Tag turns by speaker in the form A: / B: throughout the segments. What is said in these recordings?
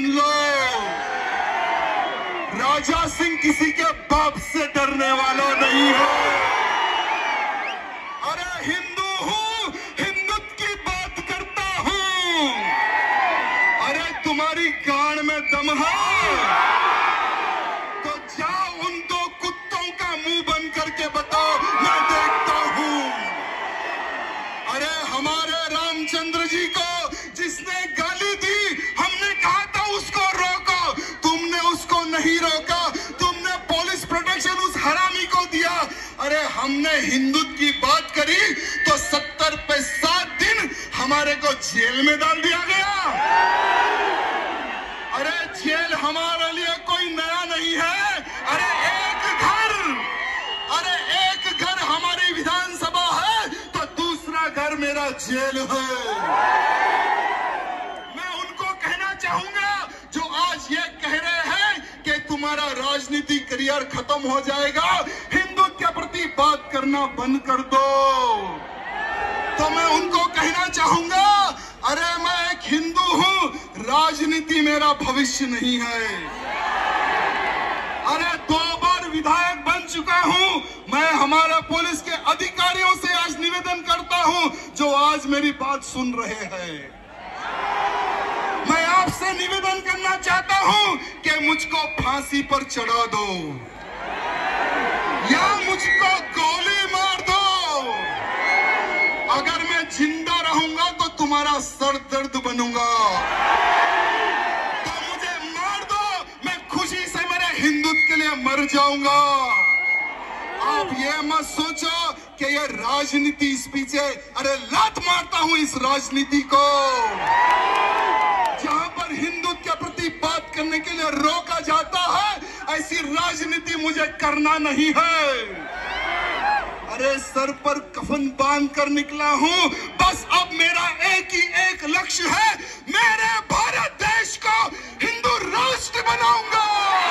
A: सुन लो, राजा सिंह किसी के बाप से डरने वाला नहीं है। अरे हिंदू हूं, हिंदुत्व की बात करता हूं। अरे तुम्हारी गांड में दम है तो जाओ उन दो कुत्तों का मुंह बंद करके बताओ, मैं देखता हूं। अरे हमारे रामचंद्र जी को जिसने गाली दी, हमने कहा था उसको रोको, तुमने उसको नहीं रोका, तुमने पुलिस प्रोटेक्शन उस हरामी को दिया। अरे हमने हिंदुत्व की बात करी तो 70 पे 7 दिन हमारे को जेल में डाल दिया गया। अरे जेल हमारे लिए कोई नया नहीं है। अरे एक घर हमारी विधानसभा है तो दूसरा घर मेरा जेल है। मैं उनको कहना चाहूंगा जो आज ये कह रहे हैं कि तुम्हारा राजनीति करियर खत्म हो जाएगा, हिंदुत्व के प्रति बात करना बंद कर दो। तो मैं उनको कहना चाहूंगा, अरे मैं एक हिंदू हूं, राजनीति मेरा भविष्य नहीं है। अरे 2 बार विधायक बन चुका हूं। मैं हमारे पुलिस के अधिकारियों से आज निवेदन करता हूं जो आज मेरी बात सुन रहे हैं। मैं आपसे निवेदन करना चाहता हूं कि मुझको फांसी पर चढ़ा दो या मुझको गोली मार दो। अगर मैं जिंदा रहूंगा तो तुम्हारा सर दर्द बनूंगा। तो मुझे मार दो, मैं खुशी से मेरे हिंदुत्व के लिए मर जाऊंगा। आप ये मत सोचो कि ये राजनीति इस पीछे, अरे लात मारता हूं इस राजनीति को। जहां पर हिंदुत्व के प्रति बात करने के लिए रोका जाता है, ऐसी राजनीति मुझे करना नहीं है। अरे सर पर कफन बांध कर निकला हूं, बस अब मेरा एक लक्ष्य है, मेरे भारत देश को हिंदू राष्ट्र बनाऊंगा।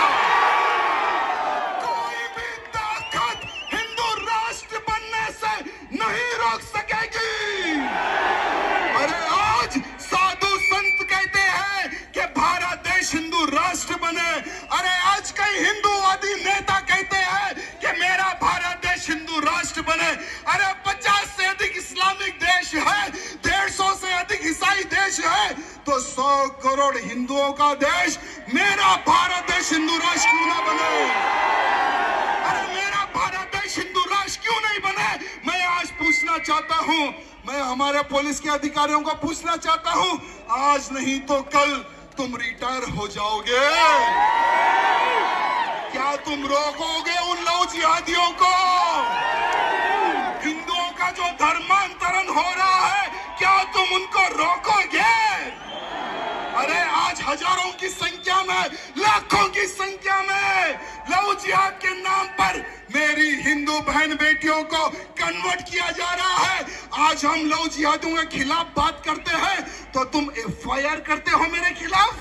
A: कोई भी ताकत हिंदू राष्ट्र बनने से नहीं रोक सकेगी। अरे आज साधु संत कहते हैं कि भारत देश हिंदू राष्ट्र बने। अरे आज कई हिंदूवादी नेता कहते हैं कि मेरा भारत देश हिंदू राष्ट्र बने। अरे 50 से अधिक इस्लामिक देश है, 150 से अधिक ईसाई देश है, तो 100 करोड़ हिंदुओं का देश, मेरा भारत देश हिंदू राष्ट्र क्यों ना बने? अरे मेरा भारत देश हिंदू राष्ट्र क्यों नहीं बने? मैं आज पूछना चाहता हूं, मैं हमारे पुलिस के अधिकारियों को पूछना चाहता हूं, आज नहीं तो कल तुम रिटायर हो जाओगे। क्या तुम रोकोगे उन लव जिहादियों को? हिंदुओं का जो धर्मांतरण हो रहा है, क्या तुम उनको रोकोगे? अरे आज हजारों की संख्या में, लाखों की संख्या में लव जिहाद के नाम पर मेरी हिंदू बहन बेटियों को कन्वर्ट किया जा रहा है। आज हम लव जिहादियों के खिलाफ बात करते हैं तो तुम FIR करते हो मेरे खिलाफ।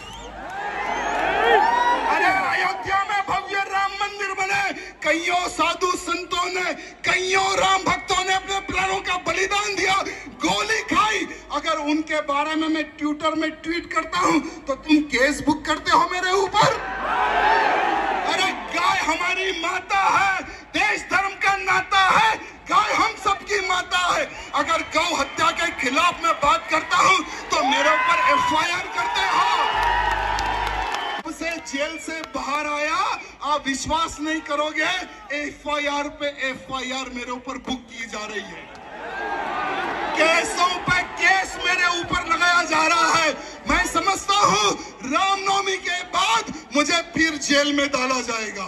A: अरे अयोध्या में भव्य राम मंदिर बने, कईयों साधु संतों ने, कईयों राम भक्तों ने अपने प्राणों का बलिदान दिया, गोली खाई। अगर उनके बारे में मैं ट्विटर में ट्वीट करता हूं तो तुम केस बुक करते हो मेरे ऊपर। अरे गाय हमारी माता है, देश धर्म का नाता है, गाय हम सबकी माता है। अगर गौ हत्या के खिलाफ मैं बात करता हूं तो मेरे ऊपर FIR करते हो। से जेल से बाहर आया, आप विश्वास नहीं करोगे, FIR पे FIR मेरे ऊपर बुक की जा रही है, केसों पे केस मेरे ऊपर लगाया जा रहा है। मैं समझता हूं रामनवमी के बाद मुझे फिर जेल में डाला जाएगा,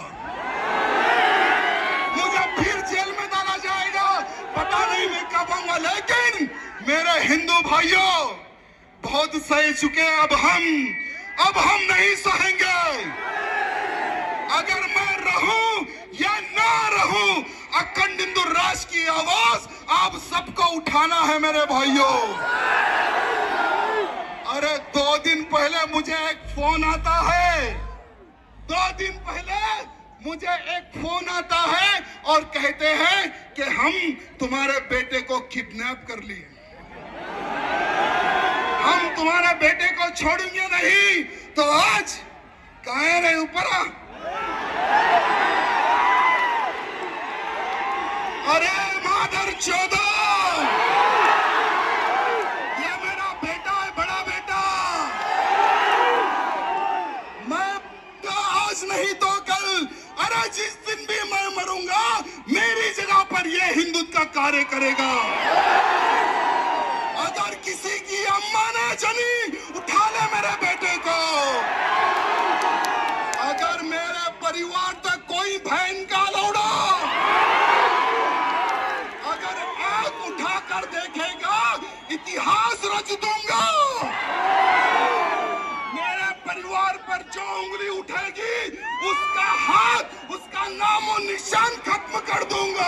A: मुझे फिर जेल में डाला जाएगा, पता नहीं मैं कब आऊंगा। लेकिन मेरे हिंदू भाइयों, बहुत सह चुके, अब हम नहीं सहेंगे। अगर मैं रहूं या ना रहूं, अखंड हिंदू राष्ट्र की आवाज आप सबको उठाना है मेरे भाइयों। अरे 2 दिन पहले मुझे एक फोन आता है, 2 दिन पहले मुझे एक फोन आता है और कहते हैं कि हम तुम्हारे बेटे को किडनैप कर लिए। हम तुम्हारे बेटे को छोड़ेंगे नहीं। तो आज कहाँ रहे ऊपर? अरे मादर चौदह, ये मेरा बेटा है, बड़ा बेटा। मैं आज नहीं तो कल, अरे जिस दिन भी मैं मरूंगा मेरी जगह पर ये हिंदुत्व का कार्य करेगा। अगर किसी की अम्मा ने जनी, उठा ले मेरे बेटे को। अगर मेरे परिवार तक कोई बहन का लौड़ा अगर आंख उठाकर देखेगा, इतिहास रच दूंगा। मेरे परिवार पर जो उंगली उठेगी, उसका हाथ, उसका नामो निशान खत्म कर दूंगा।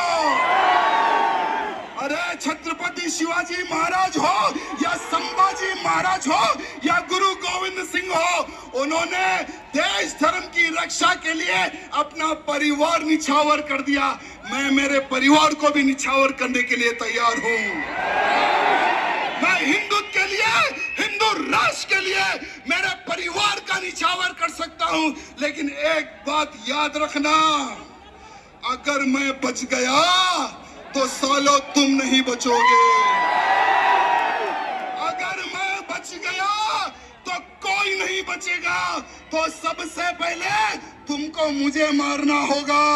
A: अरे छत्रपति शिवाजी महाराज हो या संभाजी महाराज हो या गुरु गोविंद सिंह हो, उन्होंने देश धर्म की रक्षा के लिए अपना परिवार निछावर कर दिया। मैं मेरे परिवार को भी निछावर करने के लिए तैयार हूं। मैं हिंदुत्व के लिए, हिंदू राष्ट्र के लिए मेरे परिवार का निछावर कर सकता हूं, लेकिन एक बात याद रखना, अगर मैं बच गया तो सालों तुम नहीं बचोगे। अगर मैं बच गया तो कोई नहीं बचेगा। तो सबसे पहले तुमको मुझे मारना होगा।